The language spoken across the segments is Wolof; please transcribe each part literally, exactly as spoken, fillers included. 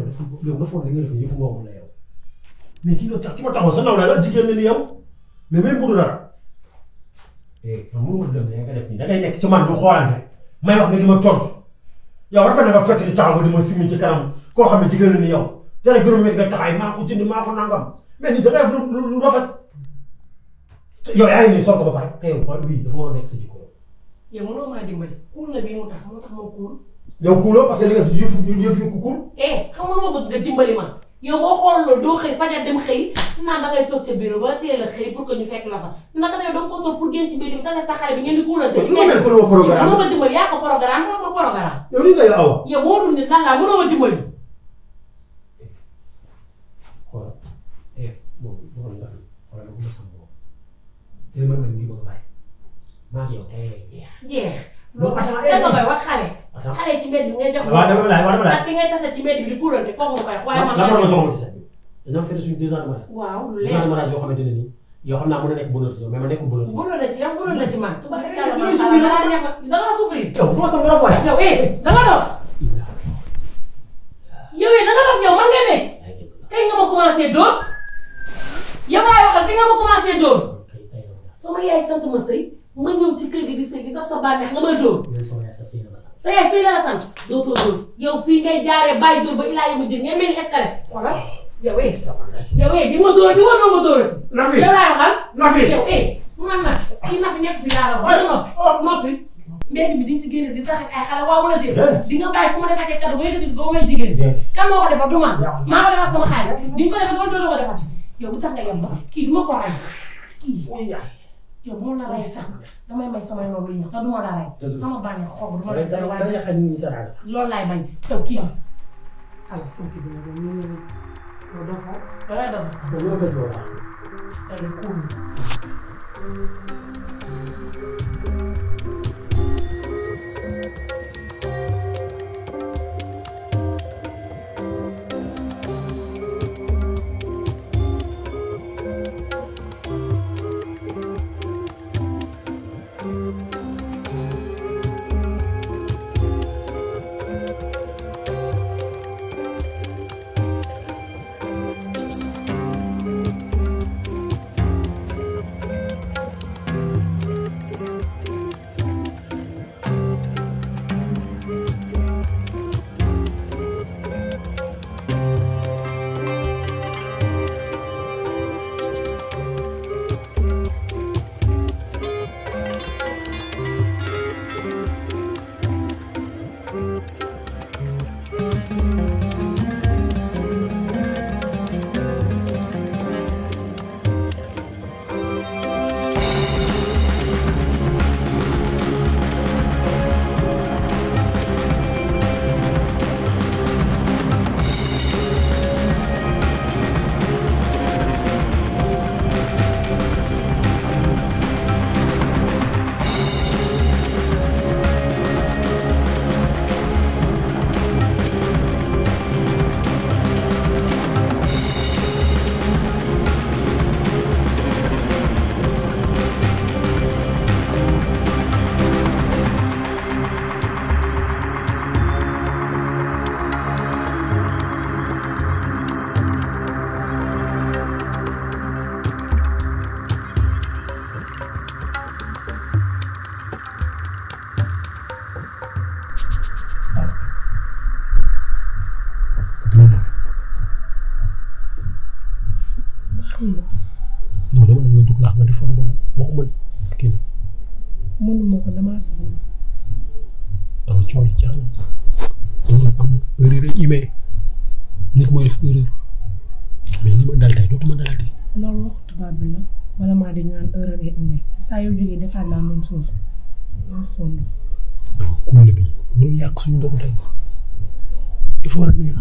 dafa yow nga foog ne nga def yëfu moomu la yow mais ki nga tax ki ma taxaw sa naw la jigéen la ni yow mais même bu dul dara eh man mënuma dem ne nga def nii da ngay nekk ci man du xoolante may wax nga di ma tontu yow rafet na nga fekk di taxaw di ma simmi ci kanam koo xam ne jigéen la ni yow dara gënoon wet nga taxaay maa ko jënd maa ko nangam mais ni da ngay def lu lu rafet yow yaa ngi nii sol ko ba pare te yow xool bii dafa war a nekk sa jikko. yow mënoo maa dimbali kuul na bii mu tax moo tax ma kuul. yow kuuloo parce que li nga def yëf yëf yu ku kuul. eh xam nga lu ma bëgg nga dimbali ma yow boo xool loolu doo xëy fajar dem xëy naan da ngay toog sa bureau ba teel a xëy pour que ñu fekk la fa naka la yow da nga ko sol pour génn ci mbir mi tase sa xale bi ngeen di kuulante ci mbir mi. mënoo ma programme mënoo ma dimbali yaa ko programme mënoo ma programme. yow li nga yow awa. yow boo dul nit lan laa mënoo ma dimbali. xoolal eh boobu boobu la xoolal bu ma sàmm boobu te man man ngi bëgg a bàyyi maa ngi yow tey lay jeex. jeex. non attends loolu koy wax xale. attends xale ci mbedd bi ngay jox. waaw dama laaj waaw dama laaj. ak ki ngay tase ci mbedd bi di kuulante kooku nga koy wax waaye man. lan la ma joxoon ci sa bi dañoo fête suñu deux ans de mariage. waaw lu deux leer ans de mariage yoo xamante ne nii yow xam naa mën na nekk bonheur si yow mais ma nekkul bonheur si yow. mënul la ci yow mënul la ci man. tubaab ak yàlla macha allah da ngaa da ngaa souffrir. yow bu ma sam dara waaye. yow eh da nga dof. yow eh da nga dof yow man nga ne. kañ nga ma commencé dóor. yow laay waxal kañ nga ma commencé dóor. sama yaay sant ma sëy ma ñëw ci kër gi di sëy di def sa bànneex nga may dóor. sama yaay sa sëy la ma sant. sa yaay sëy la la sant dootoo dóor yow fii ngay jaaree bàyyi dóor ba ilaa yi mu jël ngay mel ni escalier. voilà yow eh. yow eh di ma dóor di ma dóor ma dóorati. Nafi yow laay waxal. Nafi yow eh man Nafi kii Nafi nekk fi laa la wax noppi noppi. mbedd mi di nga ci génne di tax ay xale waaw wala déet. di nga bàyyi su ma defee kàddu ba yëkkati doo may jigéen. kan moo ko defar du man maa ko defar sama xaalis di nga ko defar doo doo ko defar yow bu tax nga yem ba kii du ma ko rey kii. yow bu ma la rey sax damay may samay noonu lu ñax te du ma la rey. sama bànneex xob du ma la dara waaye loolu laay bañ taw kii ala fukki bi nga doon ñu ñu dofa da ngay dofa dañoo bëgg loolu tey kuul non dama ne nga dugg laax nga defoon ndogu waxuma kii mënuma ko damaa sonn. ah coow li jeex na erreur am na erreur yi mais nit mooy def erreur mais li ma dal tey dootuma dalati. loolu waxu tubaab bi la wala maa di ñu naan erreur yi amee te saa yoo jógee defaat la même chose damaa sonn. non kuul la bii warul yàq suñu ndogu tey dafa war a neex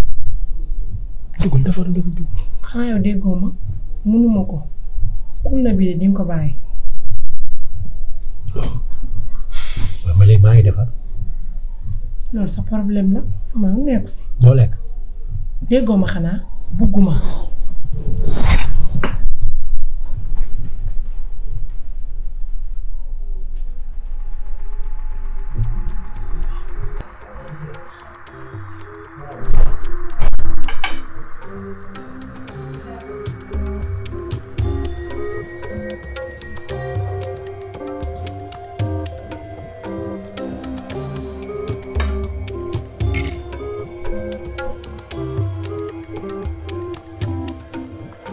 dugal defar ndogu bi. xanaa yow déggoo ma mënuma ko kul na bi de di nga ko bàyyi. waaw ma léegi maa ngi defar. loolu sa problème la sama yoon nekk si. doo lekk. déggoo ma xanaa bugguma.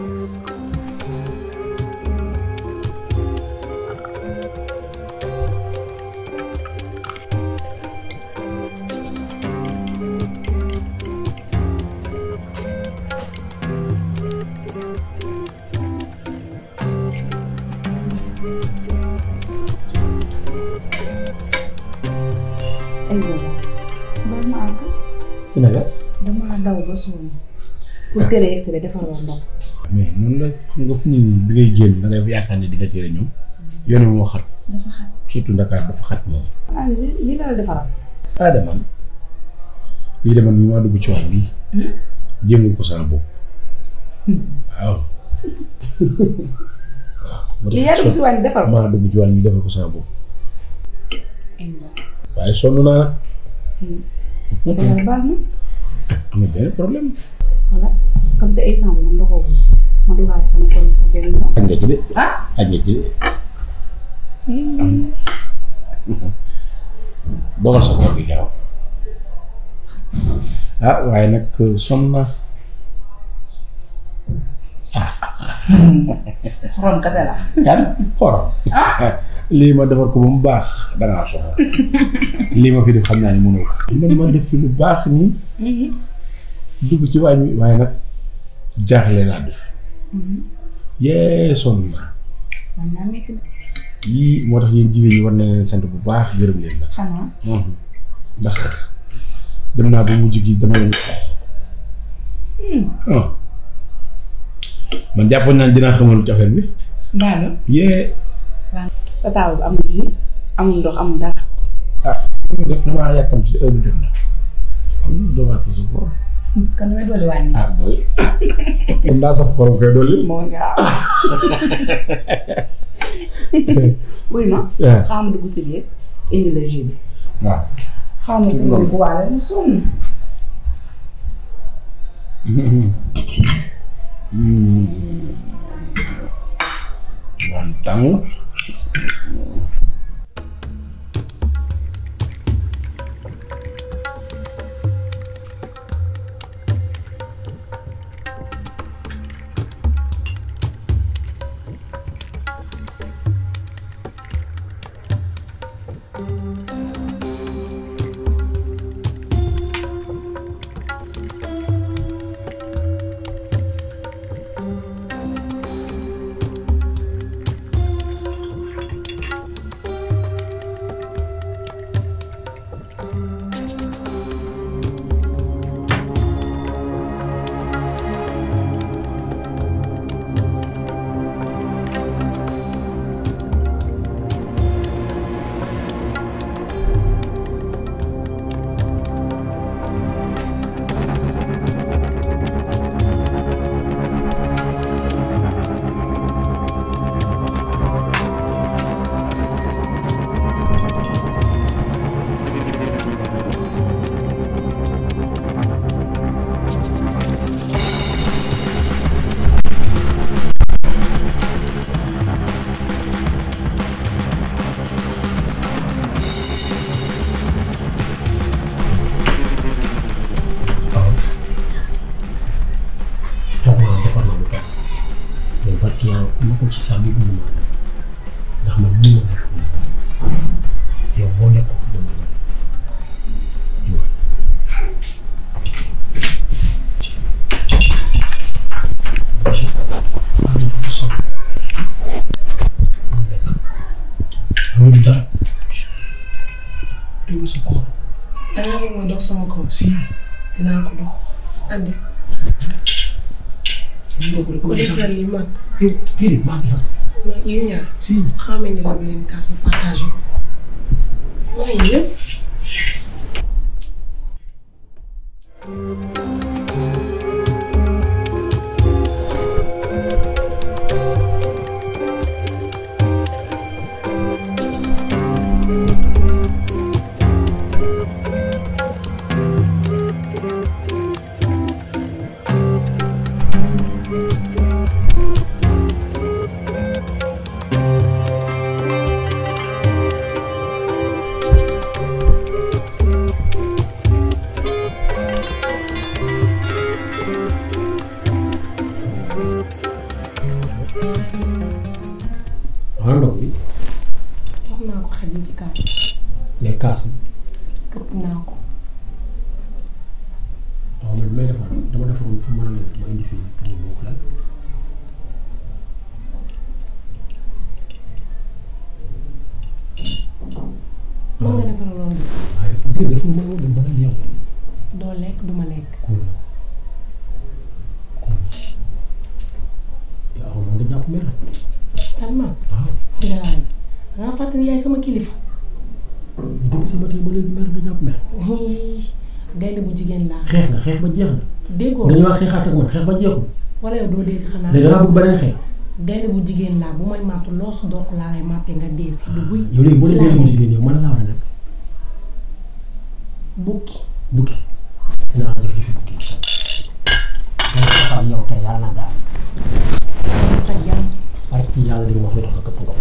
ay booba bal ma àgg ci naka damaa daw ba sonn pour tere yegg si de defar waa ndox mais noonu la xam nga fu ñu bi ngay génn da ngay yaakaar ne di nga tere ñoom yoon wi moo xat dafa xat surtout Dakar dafa xat moom ah lii la la defaral ah deman lii deman mi maa dugg ci waañ bi jéngul ko sama bopp waaw lii yaa dugg si waañ defar ko maa dugg ci waañ bi defal ko sama bopp waaye sonn naa nag dangay baal ma amul benn problème voilà comme te instant bi man ndogoo ma dugaale sama kër sa benn ñoom aj nga ci de ah aj nga ci de dogal sa koor gi gaaw ah waaye nag sonn naa xorom kase la kan xorom lii ma defar ko ba mu baax dangaa soxla lii ma fi def xam naa ne mënoo ko man ma def fi lu baax nii dugg ci waañ wi waaye nag jaaxle naa def yee sonn naa man naa metti na yii moo tax yéen jigéen ñi war na leen sant bu baax gërëm leen nag xanaa ndax dem naa ba mujj gi dama leen man jàppoon naa dinaa xamal ci affaire bi mbaa yee sa taaw bi amul ji amul ndox amul dara ah def na maa yàkkam ci heure bi jot na am domaate su ko kan may dolli wàññi ah doy kon daa sax xorom koy dolli moo gaaw wuy ma xaama dugg si biir indi la jus bi waaw xaama si biir bu waale mu sonn Mantang. ci sa bi mënu ma ndax man mën na def yow boo nekk ko mën na yow am ko so nek amul dara dewu sa ko danga bëgg ma dog sama kaw si dinaa ko dog andi ko defal li man kiri maa ngi xam ma yu ñaar si xamee ni la beneen kaas ñu partage maa ngi ñëw Ana ndox bi. wax naa ko xel yi ci kaw. les kaas bi. këpp naa ko. waaw man may defar dama defaroon pour mën a ma indi fii pour mu bokk la. mën nga defaraloon bi. waaye déedéet dafa mën a woon mën a yow. doo lekk duma lekk. cool cool yow mën nga jàpp mer. kan man. waaw. daal da ngaa fàttali yaay sama kilifa. mais depuis sama tey ba léegi mer nga jàpp mer. gaynde bu jigéen laa. xeex nga xeex ba jeex na. déggoo nga ñëwaat xeexaat ak man xeex ba jeexul. wala yow doo dégg xanaa. léegi dangaa bëgg beneen xeex. gaynde bu jigéen laa bu may màttu loosu doog laa lay màttee nga dee si du buy. yow léegi boo nee gaynde bu jigéen yow mën na laa war a nekk. bukki. bukki. dinaa la jëf-jëfi bukki. tey saxaar yow tey yàlla na gaaw. sa jàmm. waaye kii yàlla di nga wax lu tax nga këpp ndox.